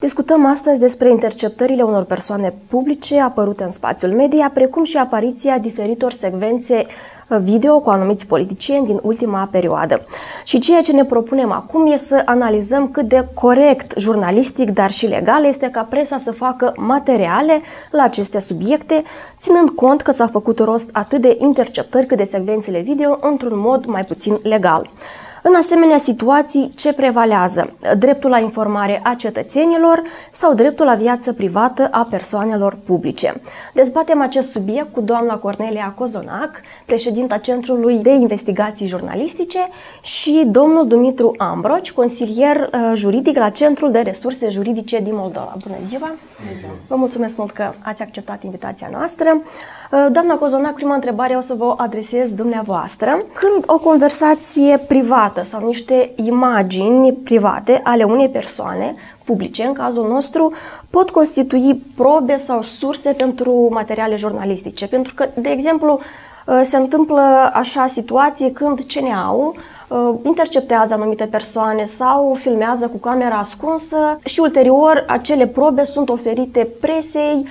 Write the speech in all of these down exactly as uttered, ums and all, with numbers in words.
Discutăm astăzi despre interceptările unor persoane publice apărute în spațiul media, precum și apariția diferitor secvențe video cu anumiți politicieni din ultima perioadă. Și ceea ce ne propunem acum e să analizăm cât de corect, jurnalistic, dar și legal este ca presa să facă materiale la aceste subiecte, ținând cont că s-a făcut rost atât de interceptări cât de secvențele video într-un mod mai puțin legal. În asemenea situații, ce prevalează? Dreptul la informare a cetățenilor sau dreptul la viață privată a persoanelor publice? Dezbatem acest subiect cu doamna Cornelia Cozonac, președinta Centrului de Investigații Jurnalistice, și domnul Dumitru Ambroci, consilier juridic la Centrul de Resurse Juridice din Moldova. Bună ziua! Bună ziua! Vă mulțumesc mult că ați acceptat invitația noastră. Doamna Cozonac, prima întrebare o să vă adresez dumneavoastră. Când o conversație privată sau niște imagini private ale unei persoane publice, în cazul nostru, pot constitui probe sau surse pentru materiale jurnalistice? Pentru că, de exemplu, se întâmplă așa situații când C N A-ul interceptează anumite persoane sau filmează cu camera ascunsă și ulterior acele probe sunt oferite presei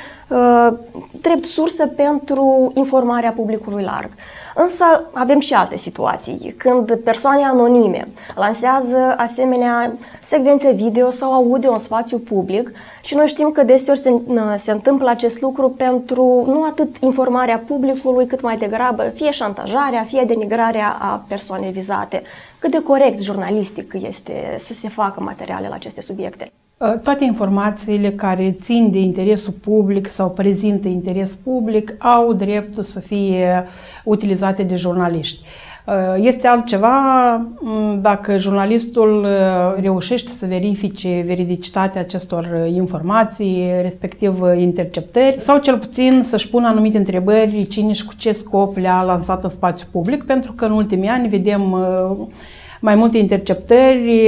drept sursă pentru informarea publicului larg. Însă avem și alte situații, când persoane anonime lansează asemenea secvențe video sau audio în spațiu public și noi știm că deseori se, se întâmplă acest lucru pentru nu atât informarea publicului, cât mai degrabă fie șantajarea, fie denigrarea a persoanei vizate. Cât de corect jurnalistic este să se facă materiale la aceste subiecte? Toate informațiile care țin de interesul public sau prezintă interes public au dreptul să fie utilizate de jurnaliști. Este altceva dacă jurnalistul reușește să verifice veridicitatea acestor informații, respectiv interceptări, sau cel puțin să-și pună anumite întrebări cine și cu ce scop le-a lansat în spațiu public, pentru că în ultimii ani vedem mai multe interceptări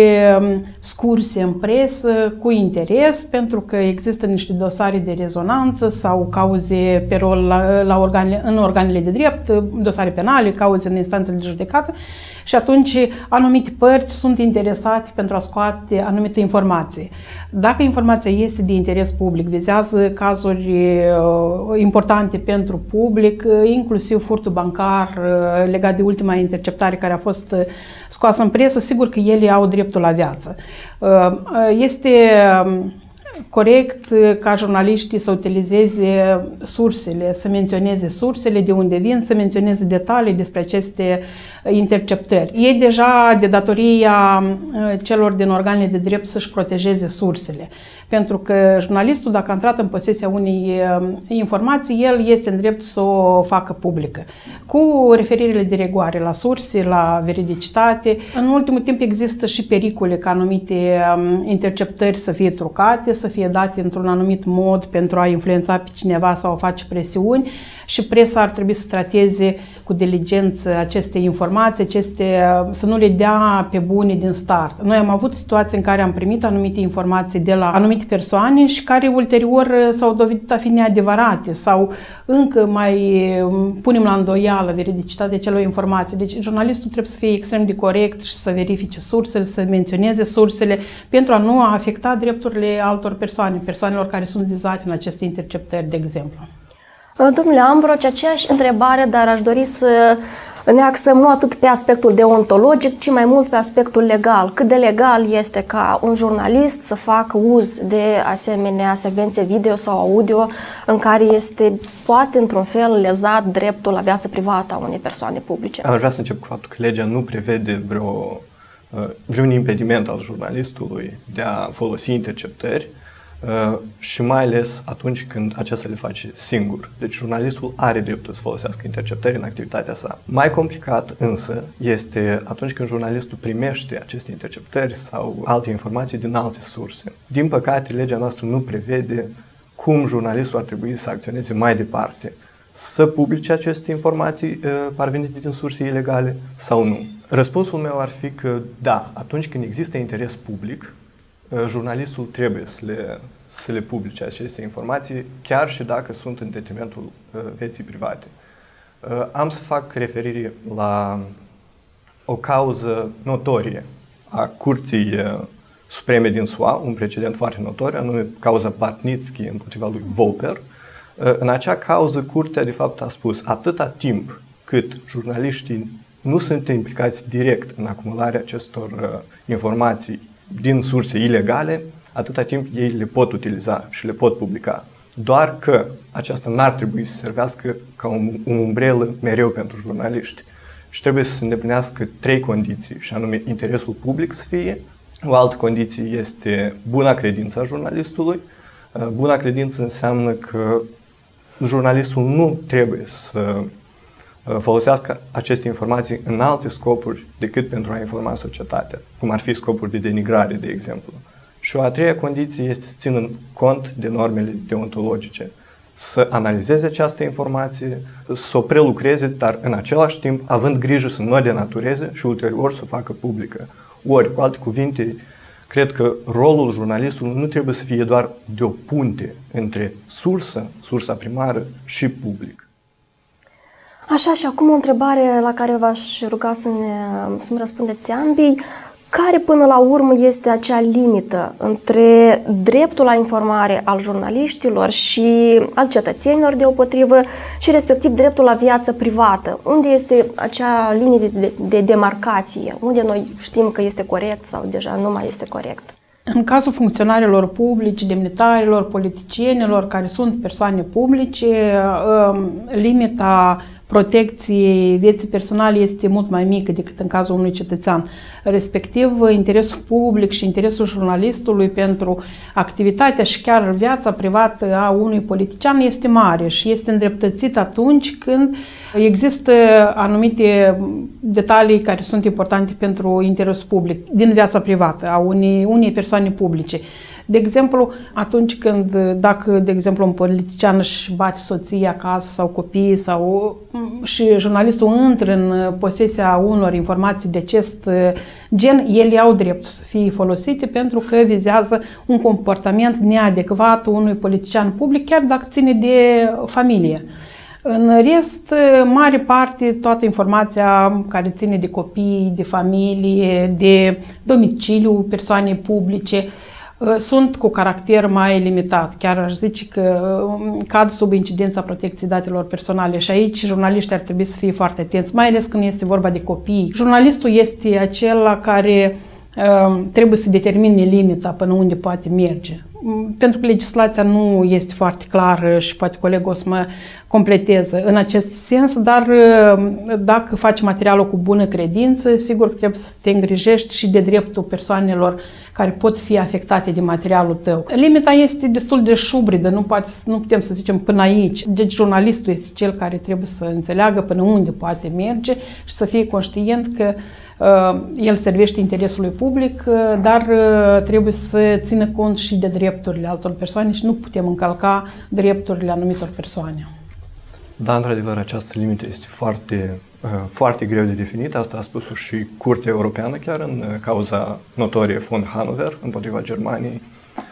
scurse în presă cu interes, pentru că există niște dosare de rezonanță sau cauze pe rol la, la organele, în organele de drept, dosare penale, cauze în instanțele de judecată și atunci anumite părți sunt interesate pentru a scoate anumite informații. Dacă informația este de interes public, vizează cazuri importante pentru public, inclusiv furtul bancar legat de ultima interceptare care a fost scoasă în presă, sigur că ele au dreptul la viață. Este corect ca jurnaliștii să utilizeze sursele, să menționeze sursele de unde vin, să menționeze detalii despre aceste interceptări. Ei deja de datoria celor din organele de drept să-și protejeze sursele. Pentru că jurnalistul, dacă a intrat în posesia unei informații, el este în drept să o facă publică. Cu referirile de rigoare la surse, la veridicitate. În ultimul timp există și pericole ca anumite interceptări să fie trucate, să fie date într-un anumit mod pentru a influența pe cineva sau a face presiuni și presa ar trebui să trateze cu diligență aceste informații, aceste, să nu le dea pe bune din start. Noi am avut situații în care am primit anumite informații de la anumite persoane și care ulterior s-au dovedit a fi neadevărate sau încă mai punem la îndoială veridicitatea acelor informații. Deci jurnalistul trebuie să fie extrem de corect și să verifice sursele, să menționeze sursele pentru a nu afecta drepturile altor persoane, persoanelor care sunt vizate în aceste interceptări, de exemplu. Domnule Ambroci, aceeași întrebare, dar aș dori să ne axăm nu atât pe aspectul deontologic, ci mai mult pe aspectul legal. Cât de legal este ca un jurnalist să facă uz de asemenea secvențe video sau audio în care este, poate, într-un fel, lezat dreptul la viață privată a unei persoane publice? Aș vrea să încep cu faptul că legea nu prevede vreo, vreun impediment al jurnalistului de a folosi interceptări, Uh, și mai ales atunci când acesta le face singur. Deci jurnalistul are dreptul să folosească interceptări în activitatea sa. Mai complicat însă este atunci când jurnalistul primește aceste interceptări sau alte informații din alte surse. Din păcate, legea noastră nu prevede cum jurnalistul ar trebui să acționeze mai departe. Să publice aceste informații uh, parvenite din surse ilegale sau nu. Răspunsul meu ar fi că da, atunci când există interes public, jurnalistul trebuie să le, să le publice aceste informații, chiar și dacă sunt în detrimentul uh, vieții private. Uh, am să fac referire la o cauză notorie a Curții uh, supreme din S U A, un precedent foarte notor, anume cauza Bartnitzky împotriva lui Volper. În acea cauză, curtea de fapt a spus atâta timp cât jurnaliștii nu sunt implicați direct în acumularea acestor informații din surse ilegale, atâta timp ei le pot utiliza și le pot publica. Doar că aceasta n-ar trebui să servească ca un, un umbrelă mereu pentru jurnaliști și trebuie să se îndeplinească trei condiții, și anume interesul public să fie, o altă condiție este buna credință a jurnalistului. Buna credință înseamnă că jurnalistul nu trebuie să folosească aceste informații în alte scopuri decât pentru a informa societatea, cum ar fi scopuri de denigrare, de exemplu. Și o a treia condiție este să țină cont de normele deontologice, să analizeze această informație, să o prelucreze, dar în același timp având grijă să nu o denatureze și ulterior să o facă publică. Ori, cu alte cuvinte, cred că rolul jurnalistului nu trebuie să fie doar de o punte între sursă, sursa primară și public. Așa, și acum o întrebare la care v-aș ruga să ne, să-mi răspundeți ambii. Care până la urmă este acea limită între dreptul la informare al jurnaliștilor și al cetățenilor deopotrivă și respectiv dreptul la viață privată? Unde este acea linie de, de, de demarcație? Unde noi știm că este corect sau deja nu mai este corect? În cazul funcționarilor publici, demnitarilor, politicienilor care sunt persoane publice, limita protecției vieții personale este mult mai mică decât în cazul unui cetățean. Respectiv, interesul public și interesul jurnalistului pentru activitatea și chiar viața privată a unui politician este mare și este îndreptățit atunci când există anumite detalii care sunt importante pentru interesul public din viața privată a unei, unei persoane publice. De exemplu, atunci când, dacă, de exemplu, un politician își bate soția acasă sau copiii sau, și jurnalistul intră în posesia unor informații de acest gen, ele au drept să fie folosite pentru că vizează un comportament neadecvat unui politician public, chiar dacă ține de familie. În rest, mare parte, toată informația care ține de copii, de familie, de domiciliu persoanei publice, sunt cu caracter mai limitat. Chiar aș zice că cad sub incidența protecției datelor personale și aici jurnaliștii ar trebui să fie foarte atenți, mai ales când este vorba de copii. Jurnalistul este acela care uh, trebuie să determine limita până unde poate merge. Pentru că legislația nu este foarte clară și poate colegul o să mă completeze în acest sens, dar dacă faci materialul cu bună credință, sigur că trebuie să te îngrijești și de dreptul persoanelor care pot fi afectate de materialul tău. Limita este destul de șubredă, nu, poate, nu putem să zicem până aici. Deci jurnalistul este cel care trebuie să înțeleagă până unde poate merge și să fie conștient că uh, el servește interesului public, uh, dar uh, trebuie să țină cont și de drepturile altor persoane și nu putem încălca drepturile anumitor persoane. Da, într-adevăr, această limită este foarte, foarte greu de definit. Asta a spus și Curtea Europeană chiar în cauza notorie von Hannover împotriva Germaniei.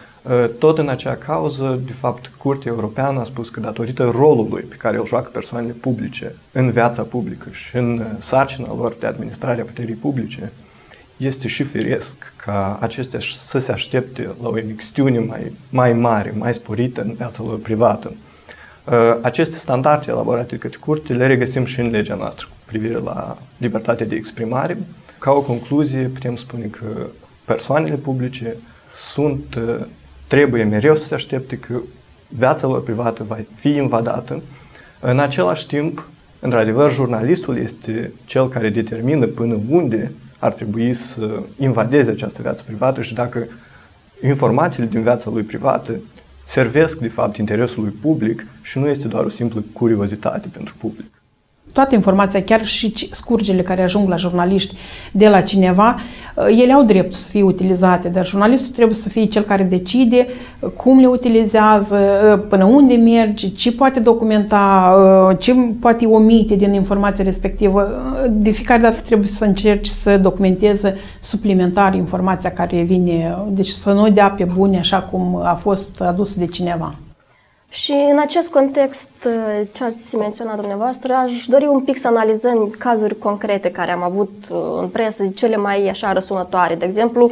Tot în acea cauză, de fapt, Curtea Europeană a spus că datorită rolului pe care îl joacă persoanele publice în viața publică și în sarcina lor de administrare a puterii publice, este și firesc ca acestea să se aștepte la o imixtiune mai, mai mare, mai sporită în viața lor privată. Aceste standarde elaborate de către curte le regăsim și în legea noastră cu privire la libertatea de exprimare. Ca o concluzie, putem spune că persoanele publice sunt, trebuie mereu să se aștepte că viața lor privată va fi invadată. În același timp, într-adevăr, jurnalistul este cel care determină până unde ar trebui să invadeze această viață privată și dacă informațiile din viața lui privată servesc, de fapt, interesului public și nu este doar o simplă curiozitate pentru public. Toată informația, chiar și scurgele care ajung la jurnaliști de la cineva, ele au dreptul să fie utilizate, dar jurnalistul trebuie să fie cel care decide cum le utilizează, până unde merge, ce poate documenta, ce poate omite din informația respectivă. De fiecare dată trebuie să încerci să documenteze suplimentar informația care vine, deci să nu dea pe bune așa cum a fost adusă de cineva. Și în acest context, ce ați menționat dumneavoastră, aș dori un pic să analizăm cazuri concrete care am avut în presă, cele mai așa răsunătoare. De exemplu,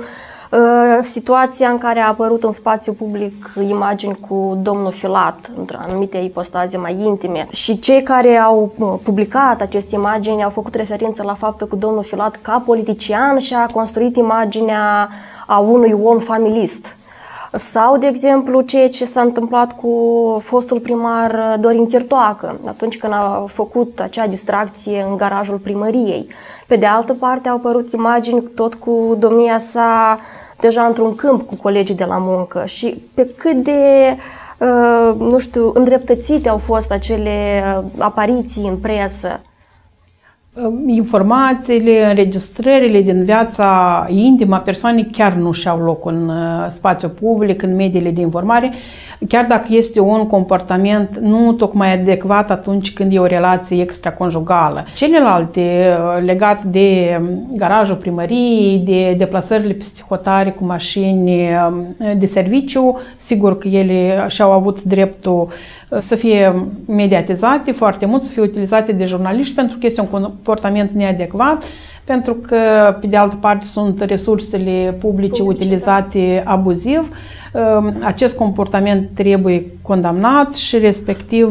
Situația în care a apărut în spațiu public imagini cu domnul Filat, într anumite ipostaze mai intime, și cei care au publicat aceste imagini au făcut referință la faptul că domnul Filat, ca politician, și-a construit imaginea a unui om familist. Sau, de exemplu, ceea ce s-a întâmplat cu fostul primar Dorin Chirtoacă, atunci când a făcut acea distracție în garajul primăriei. Pe de altă parte, au apărut imagini tot cu domnia sa deja într-un câmp cu colegii de la muncă. Și pe cât de, nu știu, îndreptățite au fost acele apariții în presă. Informațiile, înregistrările din viața intimă a persoanei chiar nu și-au loc în spațiu public, în mediile de informare, chiar dacă este un comportament nu tocmai adecvat atunci când e o relație extraconjugală. Celelalte legate de garajul primăriei, de deplasările peste hotare cu mașini de serviciu, sigur că ele și-au avut dreptul să fie mediatizate foarte mult, să fie utilizate de jurnaliști, pentru că este un comportament neadecvat, pentru că, pe de altă parte, sunt resursele publice utilizate abuziv. Acest comportament trebuie condamnat și, respectiv,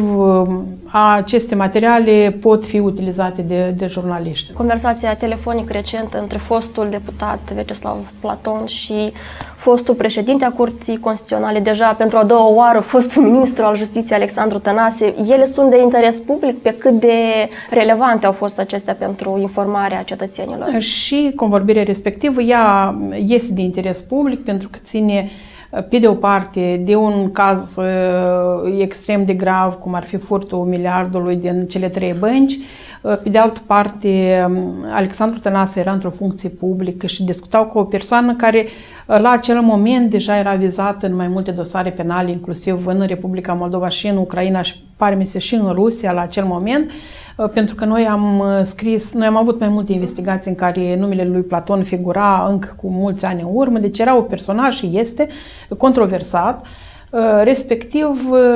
aceste materiale pot fi utilizate de, de jurnaliști. Conversația telefonică recentă între fostul deputat Vyacheslav Platon și fostul președinte a Curții Constituționale, deja pentru a doua oară fostul ministru al Justiției Alexandru Tănase, ele sunt de interes public? Pe cât de relevante au fost acestea pentru informarea cetățenilor? Și convorbirea respectivă, ea este de interes public pentru că ține, pe de o parte, de un caz uh, extrem de grav, cum ar fi furtul miliardului din cele trei bănci. Uh, pe de altă parte, Alexandru Tănase era într-o funcție publică și discutau cu o persoană care uh, la acel moment deja era vizată în mai multe dosare penale, inclusiv în Republica Moldova și în Ucraina și pare-mi se și în Rusia la acel moment. Pentru că noi am scris, noi am avut mai multe investigații în care numele lui Platon figura încă cu mulți ani în urmă, deci era un personaj și este controversat, respectiv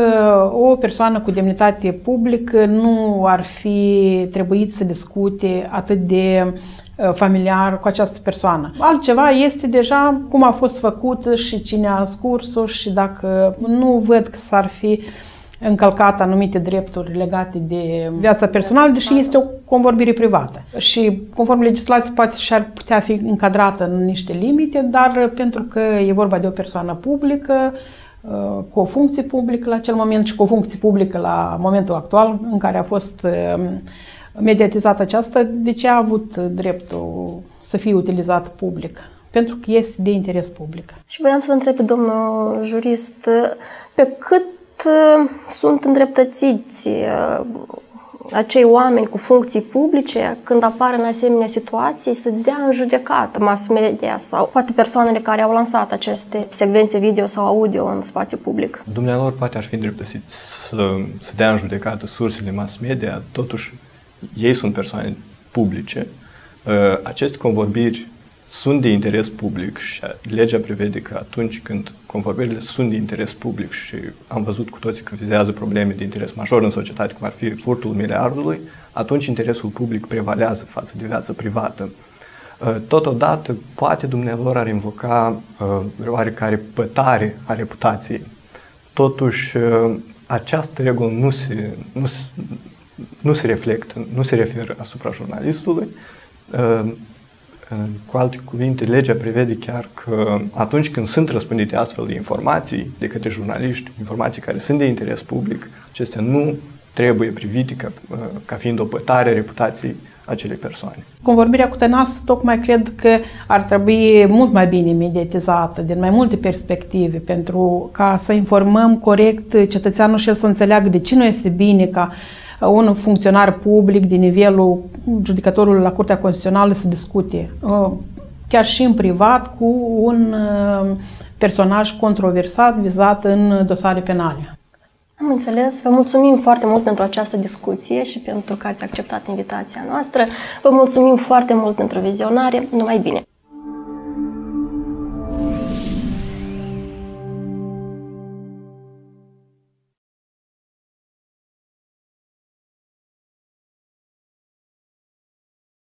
o persoană cu demnitate publică nu ar fi trebuit să discute atât de familiar cu această persoană. Altceva este deja cum a fost făcută și cine a scurs-o și dacă nu văd că s-ar fi încălcat anumite drepturi legate de viața personală, deși este o convorbire privată. Și conform legislației poate și-ar putea fi încadrată în niște limite, dar pentru că e vorba de o persoană publică, cu o funcție publică la acel moment și cu o funcție publică la momentul actual în care a fost mediatizată aceasta, de ce a avut dreptul să fie utilizat public? Pentru că este de interes public. Și voiam să vă întreb pe domnul jurist, pe cât sunt îndreptățiți acei oameni cu funcții publice când apar în asemenea situații să dea în judecată mass media sau poate persoanele care au lansat aceste secvențe video sau audio în spațiu public? Dumnealor poate ar fi îndreptățiți să, să dea în judecată sursele mass media, totuși ei sunt persoane publice. Aceste convorbiri sunt de interes public și legea prevede că atunci când convorbirile sunt de interes public și am văzut cu toții că vizează probleme de interes major în societate, cum ar fi furtul miliardului, atunci interesul public prevalează față de viața privată. Totodată, poate dumnealor ar invoca oarecare pătare a reputației. Totuși, această regulă nu se, nu, nu se reflectă, nu se referă asupra jurnalistului. Cu alte cuvinte, legea prevede chiar că atunci când sunt răspândite astfel de informații de către jurnaliști, informații care sunt de interes public, acestea nu trebuie privite ca, ca fiind o pătare a reputației acelei persoane. Convorbirea cu Tănase tocmai cred că ar trebui mult mai bine mediatizată din mai multe perspective pentru ca să informăm corect cetățeanul și el să înțeleagă de ce nu este bine ca un funcționar public de nivelul judecătorului la Curtea Constituțională să discute, chiar și în privat, cu un personaj controversat vizat în dosare penale. Am înțeles. Vă mulțumim foarte mult pentru această discuție și pentru că ați acceptat invitația noastră. Vă mulțumim foarte mult pentru vizionare. Numai bine!